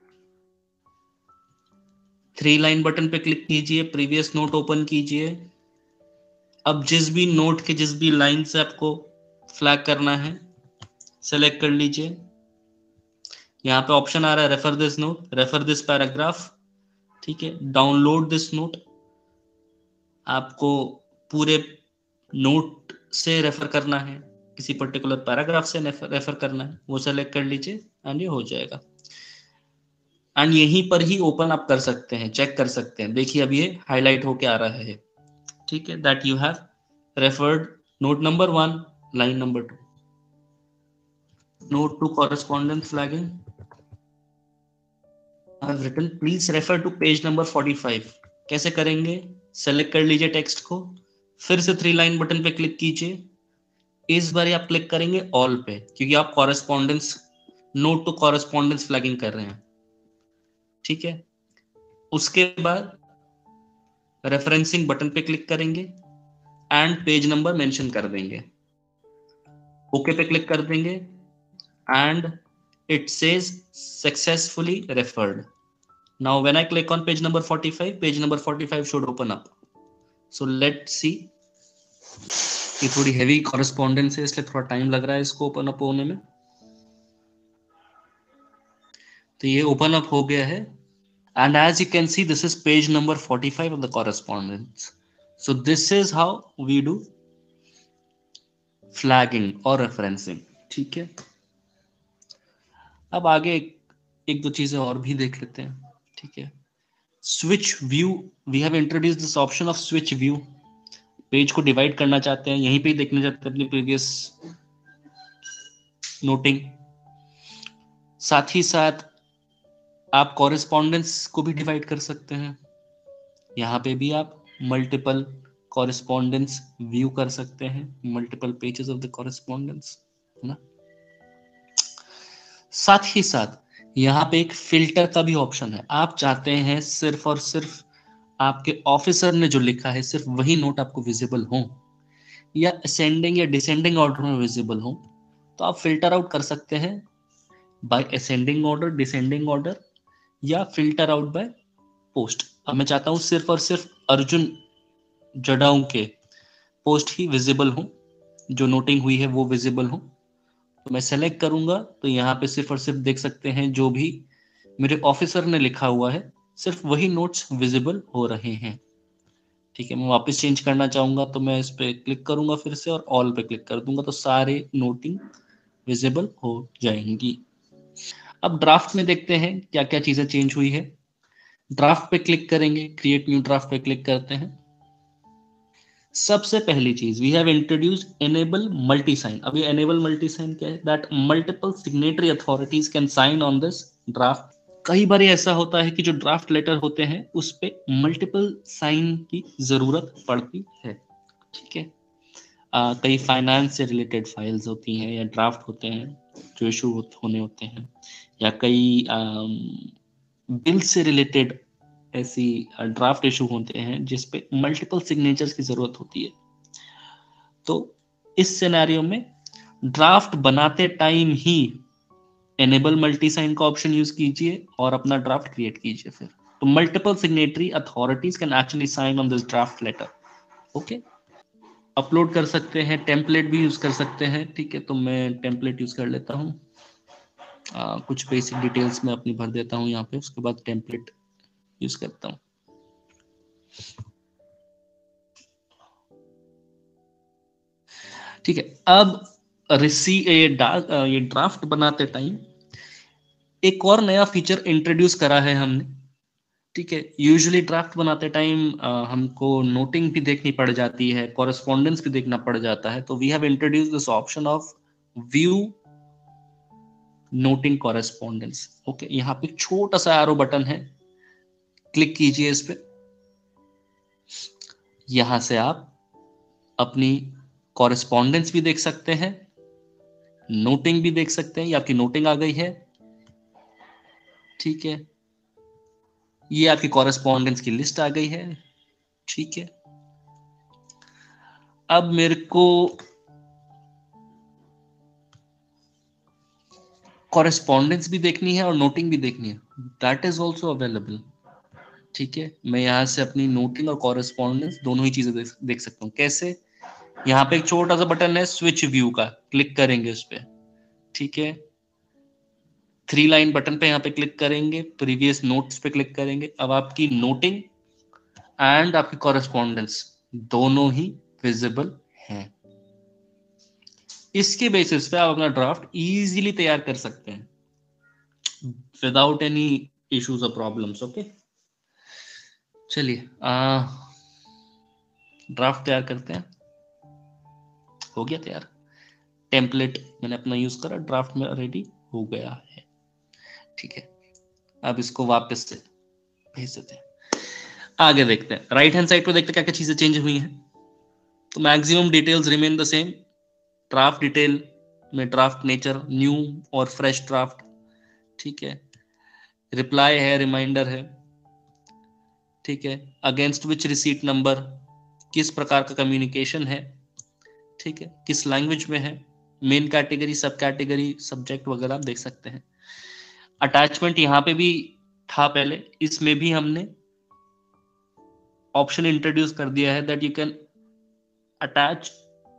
3 लाइन बटन पे क्लिक कीजिए, प्रीवियस नोट ओपन कीजिए। अब जिस भी नोट के जिस भी लाइन से आपको फ्लैग करना है सेलेक्ट कर लीजिए। यहाँ पे ऑप्शन आ रहा है refer this note, refer this paragraph, ठीक है। डाउनलोड दिस नोट, आपको पूरे नोट से रेफर करना है, किसी पर्टिकुलर पैराग्राफ से रेफर करना है, वो सेलेक्ट कर लीजिए एंड ये हो जाएगा। एंड यहीं पर ही ओपन आप कर सकते हैं, चेक कर सकते हैं। देखिए अब ये हाईलाइट होके आ रहा है, ठीक है, that you have referred note number 1, line number 2. Note to correspondence flagging. I've written please refer to page number 45. कैसे करेंगे? सेलेक्ट कर लीजिए टेक्स्ट को, फिर से 3 लाइन बटन पे क्लिक कीजिए. इस बार आप क्लिक करेंगे ऑल पे, क्योंकि आप correspondence note to correspondence flagging कर रहे हैं. ठीक है. उसके बाद रेफरेंसिंग बटन पे क्लिक करेंगे एंड पेज नंबर मेंशन कर देंगे. ओके पे क्लिक कर देंगे and it says successfully referred. Now when I click on page number 45, page number 45 should open up. So let's see. ये थोड़ी heavy correspondence है, इसलिए थोड़ा टाइम लग रहा है इसको ओपन अप होने में. तो ये ओपन अप हो गया है and as you can see this is page number 45 of the correspondence. So this is how we do flagging or referencing. ठीक है. अब आगे एक दो चीजें और भी देख लेते हैं. ठीक है. Switch view, we have introduced this option of switch view. Page को डिवाइड करना चाहते हैं, यहीं पे ही देखना चाहते हैं अपनी प्रीवियस नोटिंग. साथ ही साथ आप कॉरेस्पॉन्डेंस को भी डिवाइड कर सकते हैं. यहाँ पे भी आप मल्टीपल कॉरेस्पॉन्डेंस व्यू कर सकते हैं, multiple pages of the correspondence, है ना. साथ ही साथ यहाँ पे एक फिल्टर का भी ऑप्शन है. आप चाहते हैं सिर्फ और सिर्फ आपके ऑफिसर ने जो लिखा है सिर्फ वही नोट आपको विजिबल हो, या असेंडिंग या डिसेंडिंग ऑर्डर में विजिबल हो, तो आप फिल्टर आउट कर सकते हैं by ascending order, descending order, या फिल्टर आउट बाय पोस्ट. अब मैं चाहता हूं सिर्फ और सिर्फ अर्जुन जडाऊ के पोस्ट ही विजिबल हो, जो नोटिंग हुई है वो विजिबल हो, तो मैं सेलेक्ट करूंगा. तो यहाँ पे सिर्फ और सिर्फ देख सकते हैं जो भी मेरे ऑफिसर ने लिखा हुआ है सिर्फ वही नोट्स विजिबल हो रहे हैं. ठीक है. मैं वापस चेंज करना चाहूंगा तो मैं इस पे क्लिक करूंगा फिर से और ऑल पे क्लिक कर दूंगा, तो सारे नोटिंग विजिबल हो जाएंगी. अब ड्राफ्ट में देखते हैं क्या क्या चीजें चेंज हुई है. ड्राफ्ट पे क्लिक करेंगे, क्रिएट न्यू ड्राफ्ट पे क्लिक करते हैं. सबसे पहली चीज we have introduced enable multi sign. अब ये एनेबल मल्टी साइन क्या है? That multiple signatory authorities can sign on this draft. कई बार ऐसा होता है कि जो ड्राफ्ट लेटर होते हैं उस पे मल्टीपल साइन की जरूरत पड़ती है. ठीक है. कई फाइनेंस से रिलेटेड फाइल्स होती हैं या ड्राफ्ट होते हैं जो इशू होने होते हैं, या कई बिल से रिलेटेड ऐसी ड्राफ्ट इशू होते हैं जिसपे मल्टीपल सिग्नेचर्स की जरूरत होती है. तो इस सिनेरियो में ड्राफ्ट बनाते टाइम ही एनेबल मल्टी साइन का ऑप्शन यूज कीजिए और अपना ड्राफ्ट क्रिएट कीजिए. फिर तो multiple signatory authorities can actually sign on this draft letter. Okay. Upload कर सकते हैं, टेम्पलेट भी यूज कर सकते हैं. ठीक है. तो मैं टेम्पलेट यूज कर लेता हूँ. कुछ बेसिक डिटेल्स में अपनी भर देता हूँ यहाँ पे, उसके बाद टेम्पलेट यूज करता हूँ. ठीक है. अब ये ड्राफ्ट बनाते टाइम एक और नया फीचर इंट्रोड्यूस करा है हमने. ठीक है. यूजुअली ड्राफ्ट बनाते टाइम हमको नोटिंग भी देखनी पड़ जाती है, कॉरेस्पॉन्डेंस भी देखना पड़ जाता है. तो we have introduce this option of view noting correspondence. Okay. यहाँ पे छोटा सा एरो बटन है, क्लिक कीजिए इस पे. यहां से आप अपनी कॉरेस्पॉन्डेंस भी देख सकते हैं, नोटिंग भी देख सकते हैं. ये आपकी नोटिंग आ गई है. ठीक है. ये आपकी कॉरेस्पॉन्डेंस की लिस्ट आ गई है. ठीक है. अब मेरे को कॉरेस्पॉन्डेंस भी देखनी है और नोटिंग भी देखनी है. That is also available. ठीक है. मैं यहां से अपनी नोटिंग और कॉरेस्पॉन्डेंस दोनों ही चीजें देख सकता हूँ. कैसे? यहाँ पे एक छोटा सा बटन है स्विच व्यू का, क्लिक करेंगे उस पर. ठीक है. 3 लाइन बटन पे यहाँ पे क्लिक करेंगे, प्रीवियस नोट्स पे क्लिक करेंगे. अब आपकी नोटिंग एंड आपकी कॉरेस्पॉन्डेंस दोनों ही विजिबल हैं. इसके बेसिस पे आप अपना ड्राफ्ट इजीली तैयार कर सकते हैं विदाउट एनी इश्यूज और प्रॉब्लम्स. ओके. चलिए ड्राफ्ट तैयार करते हैं. हो गया तैयार, टेम्पलेट मैंने अपना यूज करा, ड्राफ्ट में रेडी हो गया है। ठीक है, अब इसको वापस से भेज देते हैं। आगे देखते हैं, राइट हैंड साइड पे देखते हैं क्या क्या चीजें चेंज हुई हैं। तो maximum details remain the same. Draft detail में ड्राफ्ट नेचर न्यू और फ्रेश ड्राफ्ट, ठीक है। रिप्लाई है, रिमाइंडर है, ठीक है। अगेंस्ट विच रिसीट नंबर, किस प्रकार का कम्युनिकेशन है, ठीक है, किस लैंग्वेज में है, main category, sub category, subject वगैरह आप देख सकते हैं। अटैचमेंट यहाँ पे भी था पहले, इसमें भी हमने ऑप्शन इंट्रोड्यूस कर दिया है that you can attach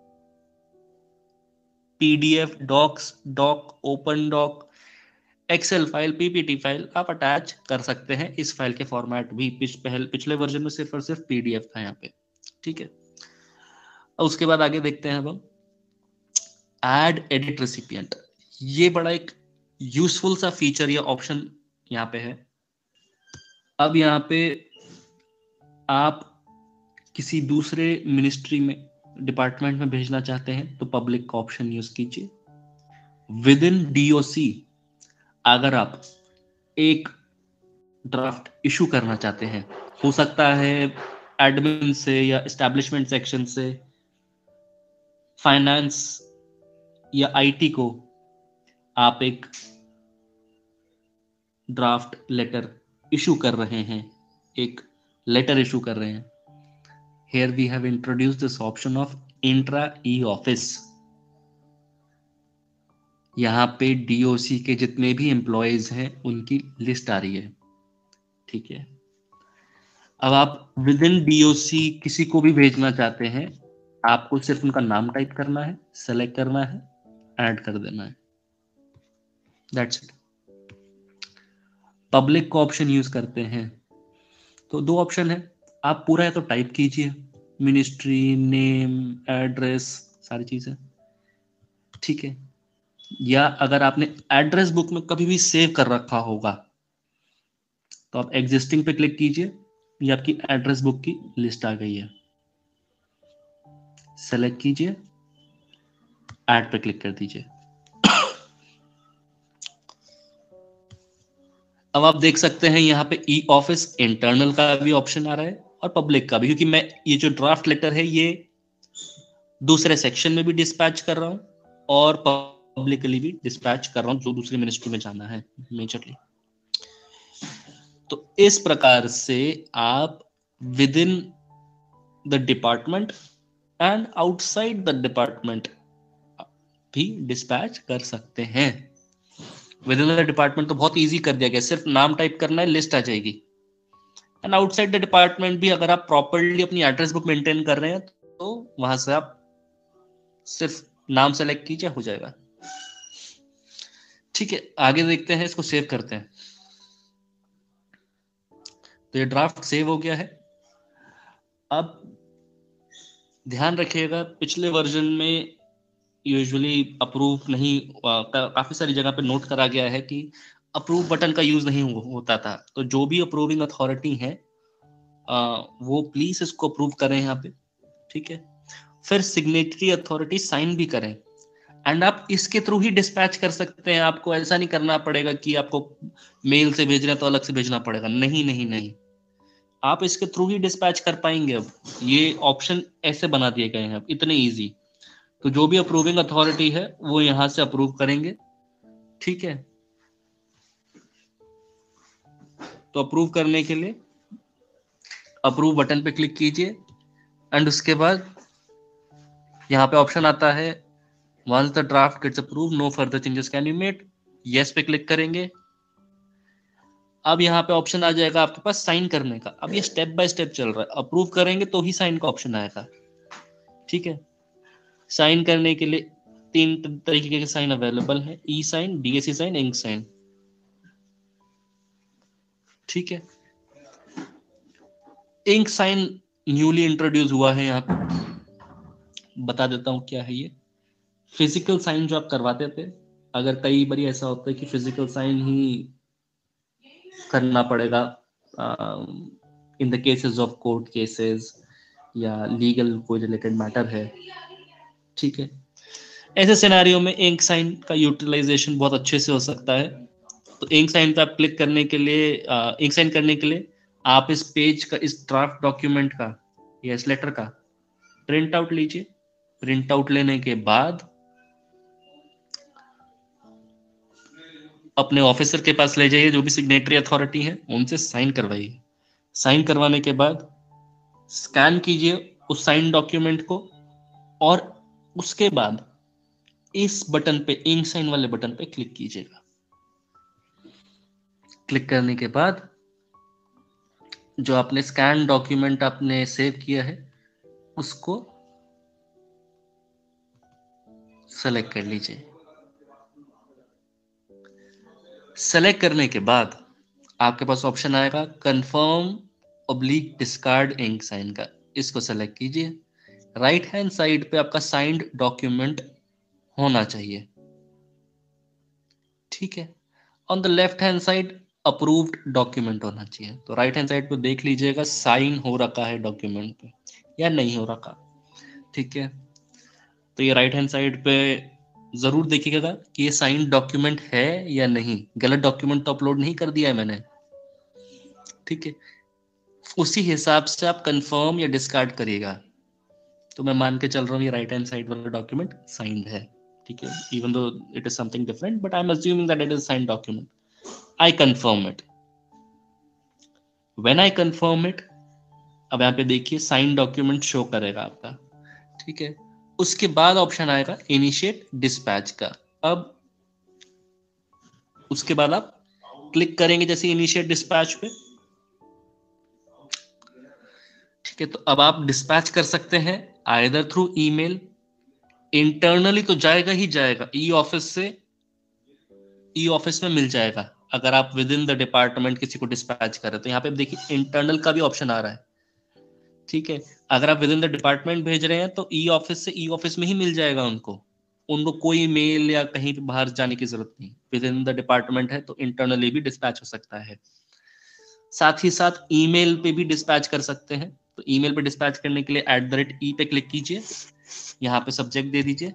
PDF, docx, doc, open doc, Excel file, PPT file आप अटैच कर सकते हैं इस फाइल के फॉर्मेट भी। पिछले वर्जन में सिर्फ और सिर्फ पीडीएफ था यहाँ पे, ठीक है। उसके बाद आगे देखते हैं अब हम ऐड एडिट रेसिपिएंट। ये बड़ा एक यूजफुल सा फीचर या ऑप्शन यहाँ पे है। अब यहाँ पे आप किसी दूसरे मिनिस्ट्री में, डिपार्टमेंट में भेजना चाहते हैं तो पब्लिक का ऑप्शन यूज कीजिए। विद इन डीओसी अगर आप एक ड्राफ्ट इशू करना चाहते हैं, हो सकता है एडमिन से या एस्टैब्लिशमेंट सेक्शन से, फाइनेंस या आईटी को आप एक ड्राफ्ट लेटर इशू कर रहे हैं, एक लेटर इशू कर रहे हैं। Here we have introduced this option of intra e office. यहाँ पे डीओसी के जितने भी एम्प्लॉयज हैं उनकी लिस्ट आ रही है, ठीक है। अब आप विद इन डीओसी किसी को भी भेजना चाहते हैं, आपको सिर्फ उनका नाम टाइप करना है, सेलेक्ट करना है, ऐड कर देना है, दैट्स इट। पब्लिक का ऑप्शन यूज करते हैं तो दो ऑप्शन है, आप पूरा है तो टाइप कीजिए, मिनिस्ट्री, नेम, एड्रेस, सारी चीजें, ठीक है। या अगर आपने एड्रेस बुक में कभी भी सेव कर रखा होगा तो आप एग्जिस्टिंग पे क्लिक कीजिए, ये आपकी एड्रेस बुक की लिस्ट आ गई है, सेलेक्ट कीजिए, ऐड पे क्लिक कर दीजिए। अब आप देख सकते हैं यहाँ पे ई ऑफिस इंटरनल का भी ऑप्शन आ रहा है और पब्लिक का भी, क्योंकि मैं ये जो ड्राफ्ट लेटर है ये दूसरे सेक्शन में भी डिस्पैच कर रहा हूं और पब्लिकली भी डिस्पैच कर रहा हूं जो दूसरी मिनिस्ट्री में जाना है मेजरली। तो इस प्रकार से आप within the department and outside the department भी डिस्पैच कर सकते हैं। विद इन द डिपार्टमेंट तो बहुत इजी कर दिया गया, सिर्फ नाम टाइप करना है, लिस्ट आ जाएगी। एंड आउटसाइड द डिपार्टमेंट भी अगर आप प्रॉपरली अपनी एड्रेस बुक मेंटेन कर रहे हैं तो वहां से आप सिर्फ नाम सेलेक्ट कीजिए, हो जाएगा, ठीक है। आगे देखते हैं, इसको सेव करते हैं। तो ये ड्राफ्ट सेव हो गया है। अब ध्यान रखिएगा, पिछले वर्जन में यूजुअली अप्रूव नहीं, काफी सारी जगह पे नोट करा गया है कि अप्रूव बटन का यूज नहीं होता था। तो जो भी अप्रूविंग अथॉरिटी है वो प्लीज इसको अप्रूव करें यहाँ पे, ठीक है। फिर सिग्नेटरी अथॉरिटी साइन भी करें एंड आप इसके थ्रू ही डिस्पैच कर सकते हैं। आपको ऐसा नहीं करना पड़ेगा कि आपको मेल से भेजना है तो अलग से भेजना पड़ेगा, नहीं नहीं नहीं, आप इसके थ्रू ही डिस्पैच कर पाएंगे। अब ये ऑप्शन ऐसे बना दिए गए हैं अब, इतने इजी। तो जो भी अप्रूविंग अथॉरिटी है वो यहां से अप्रूव करेंगे, ठीक है। तो अप्रूव करने के लिए अप्रूव बटन पे क्लिक कीजिए एंड उसके बाद यहाँ पे ऑप्शन आता है once the draft gets approve no further changes can be made, yes पे क्लिक करेंगे। अब यहाँ पे ऑप्शन आ जाएगा आपके पास साइन करने का। अब ये स्टेप बाय स्टेप चल रहा है, अप्रूव करेंगे तो ही साइन का ऑप्शन आएगा, ठीक है। साइन करने के लिए तीन तरीके के साइन अवेलेबल है, e sign, DSC sign, ink sign, ठीक है। इंक साइन न्यूली इंट्रोड्यूस हुआ है यहाँ पे, बता देता हूँ क्या है ये। फिजिकल साइन जो आप करवाते थे, अगर कई बार ऐसा होता है कि फिजिकल साइन ही करना पड़ेगा in the cases of court cases या लीगल कोई रिलेटेड मैटर है, ठीक है, ऐसे सिनेरियो में इंक साइन का यूटिलाइजेशन बहुत अच्छे से हो सकता है। तो इंक साइन पे आप क्लिक करने के लिए, इंक साइन करने के लिए आप इस पेज का, इस ड्राफ्ट डॉक्यूमेंट का या इस लेटर का प्रिंट आउट लीजिए। प्रिंट आउट लेने के बाद अपने ऑफिसर के पास ले जाइए, जो भी सिग्नेटरी अथॉरिटी है उनसे साइन करवाइए। साइन करवाने के बाद स्कैन कीजिए उस साइन डॉक्यूमेंट को, और उसके बाद इस बटन पे, इंक साइन वाले बटन पे क्लिक कीजिएगा। क्लिक करने के बाद जो आपने स्कैन डॉक्यूमेंट आपने सेव किया है उसको सेलेक्ट कर लीजिए। सेलेक्ट करने के बाद आपके पास ऑप्शन आएगा confirm oblique discard ink sign का, इसको सेलेक्ट कीजिए। राइट हैंड साइड पे आपका साइंड डॉक्यूमेंट होना चाहिए, ठीक है। On the left hand side approved document होना चाहिए। तो राइट हैंड साइड पे देख लीजिएगा साइन हो रखा है डॉक्यूमेंट पे या नहीं हो रखा, ठीक है। तो ये राइट हैंड साइड पे जरूर देखिएगा कि ये साइन डॉक्यूमेंट है या नहीं, गलत डॉक्यूमेंट तो अपलोड नहीं कर दिया है मैंने, ठीक है। उसी हिसाब से आप कंफर्म या डिस्कार्ड करिएगा। तो मैं मान के चल रहा हूँ ये राइट हैंड साइड वाला डॉक्यूमेंट साइंड है, ठीक है, even though it is something different, but I am assuming that it is signed document. I confirm it. When I confirm it, अब यहाँ पे देखिए साइन डॉक्यूमेंट शो करेगा आपका, ठीक है। उसके बाद ऑप्शन आएगा इनिशिएट डिस्पैच का। अब उसके बाद आप क्लिक करेंगे जैसे इनिशिएट डिस्पैच पे, ठीक है। तो अब आप डिस्पैच कर सकते हैं आइदर थ्रू ईमेल, इंटरनली तो जाएगा ही जाएगा, ई ऑफिस से, ई ऑफिस में मिल जाएगा। अगर आप विद इन द डिपार्टमेंट किसी को डिस्पैच करें तो यहाँ पे देखिए इंटरनल का भी ऑप्शन आ रहा है, ठीक है। अगर आप विद इन द डिपार्टमेंट भेज रहे हैं तो ई ऑफिस से, ई ऑफिस में ही मिल जाएगा उनको, उनको कोई मेल या कहीं पे बाहर जाने की जरूरत नहीं। विद इन द डिपार्टमेंट है तो इंटरनली भी डिस्पैच हो सकता है। साथ ही साथ ईमेल पे भी डिस्पैच कर सकते हैं। तो ईमेल पे डिस्पैच करने के लिए @e पे क्लिक कीजिए, यहाँ पे सब्जेक्ट दे दीजिए,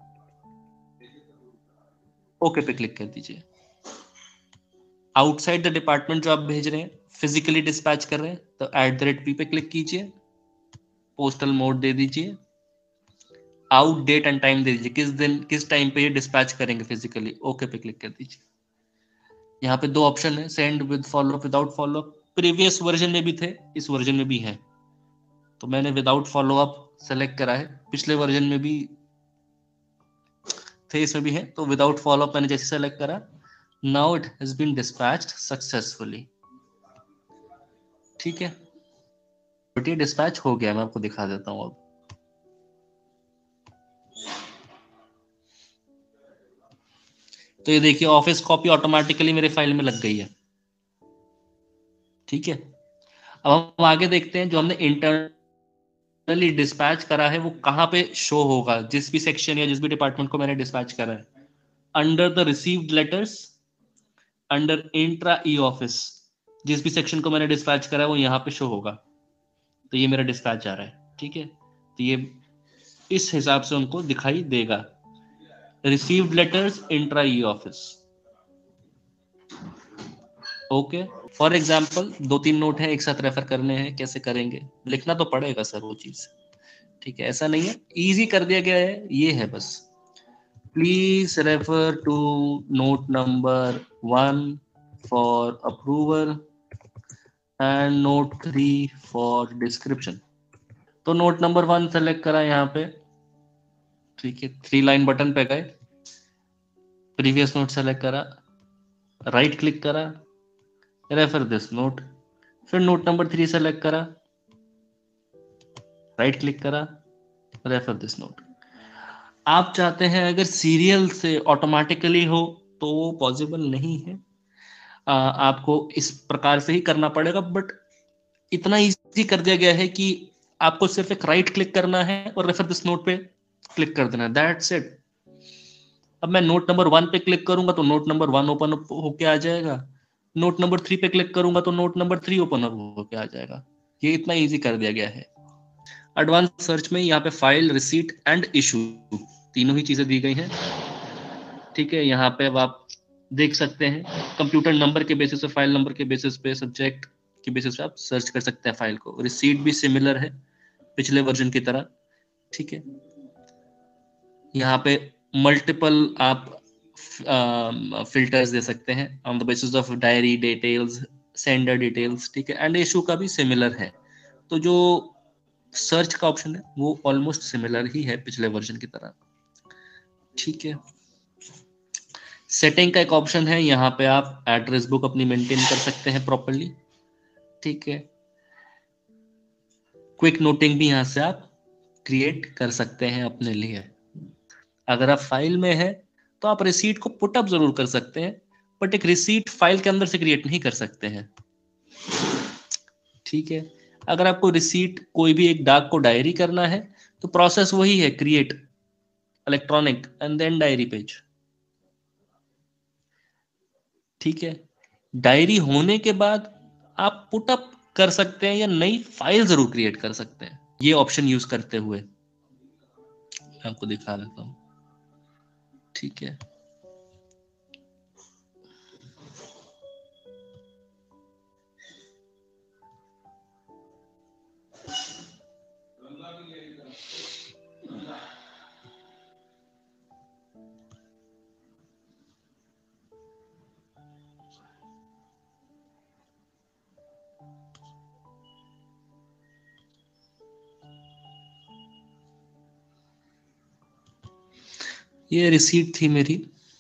ओके पे क्लिक कर दीजिए। आउटसाइड द डिपार्टमेंट जो आप भेज रहे हैं, फिजिकली डिस्पैच कर रहे हैं, तो @p पे क्लिक कीजिए, पोस्टल मोड दे दीजिए, आउट डेट एंड टाइम दे दीजिए, किस दिन किस टाइम पे ये डिस्पैच करेंगे फिजिकली, ओके पे क्लिक कर दीजिए। यहाँ पे दो ऑप्शन है, send with followup, without followup. Previous version में भी थे, इस वर्जन में भी है, तो मैंने विदाउट फॉलोअप सेलेक्ट करा है। पिछले वर्जन में भी थे, इसमें भी है, तो विदाउट फॉलोअप मैंने जैसे सेलेक्ट करा, now it has been dispatched successfully, ठीक है। डिस्पैच हो गया, मैं आपको दिखा देता हूँ अब। तो ये देखिए ऑफिस कॉपी ऑटोमेटिकली मेरे फाइल में लग गई है, ठीक है। अब हम आगे देखते हैं जो हमने इंटरनली डिस्पैच करा है वो कहाँ पे शो होगा, जिस भी सेक्शन या जिस भी डिपार्टमेंट को मैंने डिस्पैच करा है। Under the received letters, under intra e office, जिस भी सेक्शन को मैंने डिस्पैच करा है वो यहाँ पे शो होगा। तो ये मेरा डिस्पैच आ रहा है, ठीक है। तो ये इस हिसाब से उनको दिखाई देगा, received letters intra e office, okay. For example 2-3 note है एक साथ रेफर करने हैं, कैसे करेंगे, लिखना तो पड़ेगा सर वो चीज, ठीक है। ऐसा नहीं है, इजी कर दिया गया है, ये है बस। Please refer to note number 1 for approval and note 3 for description. तो नोट नंबर 1 सेलेक्ट करा यहाँ पे, ठीक है। 3 लाइन बटन पे गए, प्रीवियस नोट सेलेक्ट करा, राइट क्लिक करा, रेफर दिस नोट, फिर नोट नंबर 3 सेलेक्ट करा, राइट क्लिक करा, रेफर दिस नोट। आप चाहते हैं अगर सीरियल से ऑटोमेटिकली हो तो वो पॉसिबल नहीं है, आपको इस प्रकार से ही करना पड़ेगा। बट इतना इजी कर दिया गया है कि आपको सिर्फ एक राइट क्लिक करना है और रेफर दिस नोट पे क्लिक कर देना, दैट्स इट। अब मैं नोट नंबर 1 पे क्लिक करूंगा तो नोट नंबर 1 ओपन होके आ जाएगा, नोट नंबर 3 पे क्लिक करूंगा तो नोट नंबर 3 ओपन होके आ जाएगा। ये इतना इजी कर दिया गया है। एडवांस सर्च में यहाँ पे फाइल, रिसीट एंड इशू तीनों ही चीजें दी गई हैं। ठीक है, यहाँ पे अब आप देख सकते हैं कंप्यूटर नंबर के बेसिस पे, फाइल नंबर के बेसिस पे, सब्जेक्ट के बेसिस पे आप सर्च कर सकते हैं फाइल को। रिसीट भी सिमिलर है पिछले वर्जन की तरह। ठीक है, यहाँ पे मल्टीपल आप फिल्टर्स दे सकते हैं on the basis of diary details, sender details. ठीक है, एंड इशू का भी सिमिलर है। तो जो सर्च का ऑप्शन है वो ऑलमोस्ट सिमिलर ही है पिछले वर्जन की तरह। ठीक है, सेटिंग का एक ऑप्शन है, यहाँ पे आप एड्रेस बुक अपनी मेंटेन कर सकते हैं प्रॉपरली। ठीक है, क्विक नोटिंग भी यहाँ से आप क्रिएट कर सकते हैं अपने लिए। अगर आप फाइल में है तो आप रिसीट को पुटअप जरूर कर सकते हैं, बट एक रिसीट फाइल के अंदर से क्रिएट नहीं कर सकते हैं। ठीक है, अगर आपको रिसीट कोई भी एक डाक को डायरी करना है तो प्रोसेस वही है, create electronic and then diary page. ठीक है, डायरी होने के बाद आप पुटअप कर सकते हैं या नई फाइल जरूर क्रिएट कर सकते हैं, ये ऑप्शन यूज करते हुए। आपको दिखा देता हूं। ठीक है, ये रिसीट थी मेरी।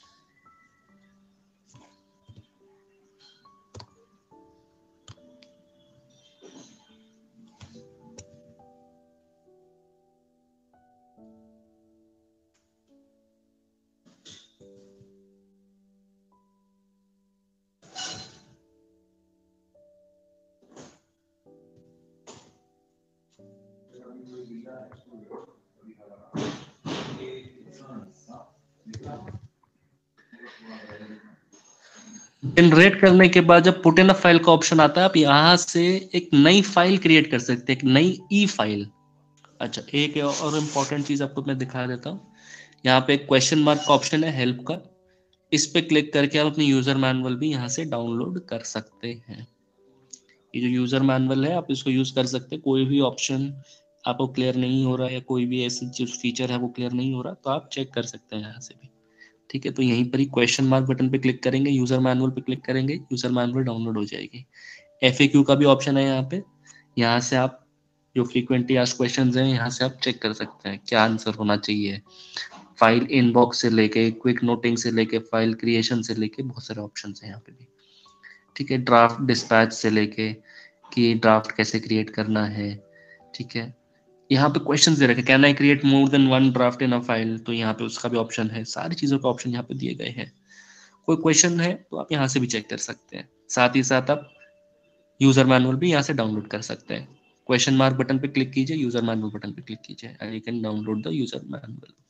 जनरेट करने के बाद जब पुट इन अ फाइल का ऑप्शन आता है, आप यहाँ से एक नई फाइल क्रिएट कर सकते हैं, एक नई ई फाइल। अच्छा, एक और इम्पोर्टेंट चीज आपको मैं दिखा देता हूँ। यहाँ पे एक क्वेश्चन मार्क का ऑप्शन है हेल्प का, इस पे क्लिक करके आप अपनी यूजर मैनुअल भी यहाँ से डाउनलोड कर सकते हैं। ये जो यूजर मैनुअल है आप इसको यूज कर सकते हैं, कोई भी ऑप्शन आपको क्लियर नहीं हो रहा है या कोई भी ऐसी जो फीचर है वो क्लियर नहीं हो रहा तो आप चेक कर सकते हैं यहाँ से भी। ठीक है, तो यहीं पर ही क्वेश्चन मार्क बटन पे क्लिक करेंगे, यूजर मैनुअल पे क्लिक करेंगे, यूजर मैनुअल डाउनलोड हो जाएगी। एफएक्यू का भी ऑप्शन है यहाँ पे, यहाँ से आप जो फ्रीक्वेंटली आस्क्ड क्वेश्चंस हैं यहाँ से आप चेक कर सकते हैं क्या आंसर होना चाहिए। फाइल इनबॉक्स से लेके, क्विक नोटिंग से लेके, फाइल क्रिएशन से लेके बहुत सारे ऑप्शन हैं यहाँ पे भी। ठीक है, ड्राफ्ट डिस्पैच से लेके कि ड्राफ्ट कैसे क्रिएट करना है। ठीक है, यहाँ पे क्वेश्चन दे रखे, can I create more than one draft in a file, तो यहाँ पे उसका भी ऑप्शन है। सारी चीजों का ऑप्शन यहाँ पे दिए गए हैं। कोई क्वेश्चन है तो आप यहाँ से भी चेक कर सकते हैं। साथ ही साथ आप यूजर मैनुअल भी यहाँ से डाउनलोड कर सकते हैं। क्वेश्चन मार्क बटन पे क्लिक कीजिए, यूजर मैनुअल बटन पे क्लिक कीजिए and you can download the user manual.